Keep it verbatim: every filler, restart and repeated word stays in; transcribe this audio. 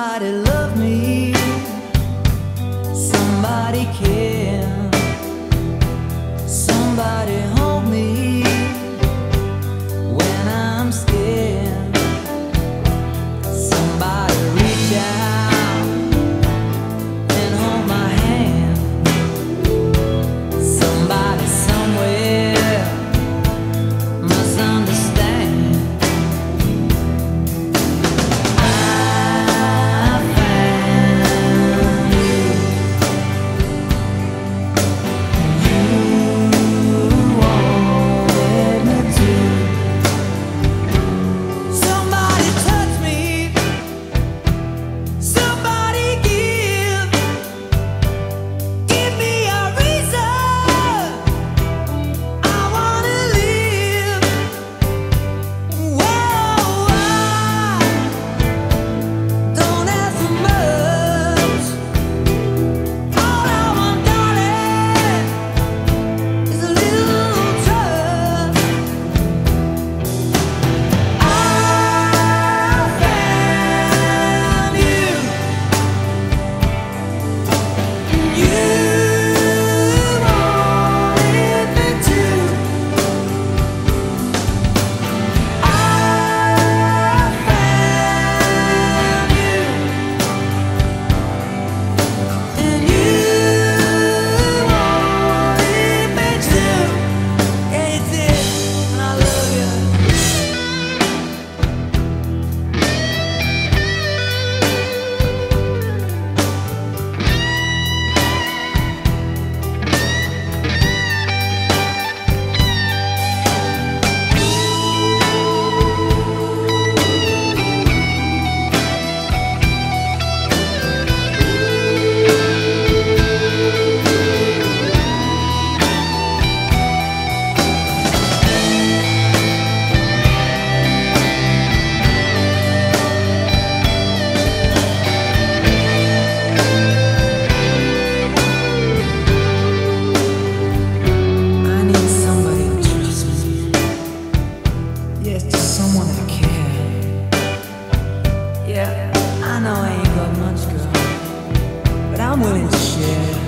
Somebody love me, somebody care, somebody hold me when I'm scared. Somebody reach out and hold my hand. Somebody somewhere must understand. Someone that care. Yeah, I know I ain't got much, girl, but I'm willing to share.